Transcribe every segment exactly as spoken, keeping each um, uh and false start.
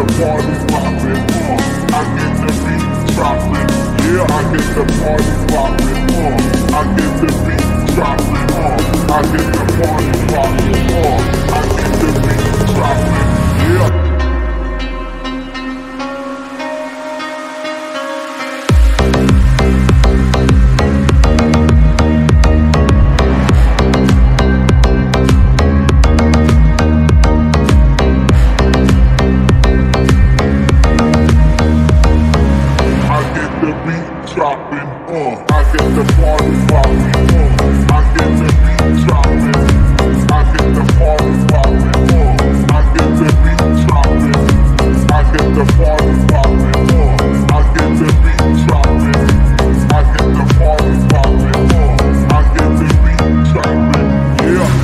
the party poppin', uh, I get the beat droppin', yeah, I get the party poppin', uh, I get the beat droppin', uh, I get the party poppin', uh, I get the beat droppin', yeah. Dropping, uh, I get the party poppin', uh, I get the beat droppin', I get the party poppin', uh, I get the beat droppin', I get the party poppin', uh, I get the beat droppin', I get the party poppin', uh, I get the beat droppin', yeah.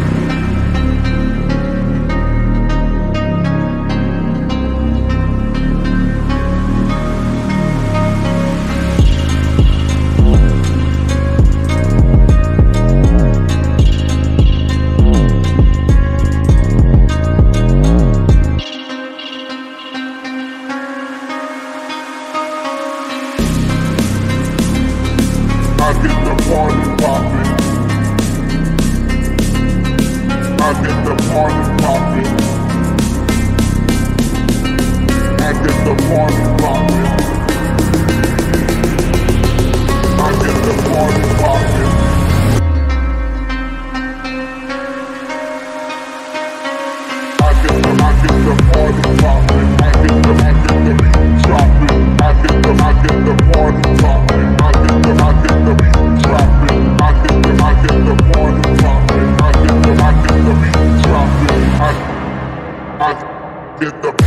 I get the party poppin', I get the party poppin', I get the party poppin', I get the party poppin', I get the, I get the party poppin', I get the, I get the beat droppin', I get the, I get the party poppin', I get the, I get the beat droppin', I get the, I get the party poppin', I get the, I get the beat droppin', I, I get the